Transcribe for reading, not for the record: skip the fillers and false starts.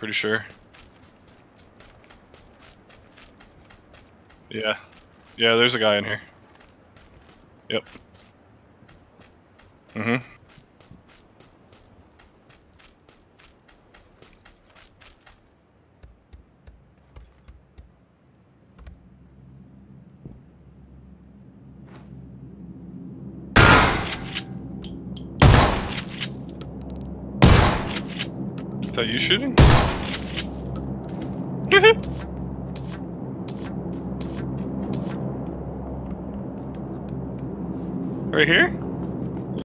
Pretty sure. Yeah. Yeah, there's a guy in here. Yep. Mm-hmm. Is that you shooting? Right here?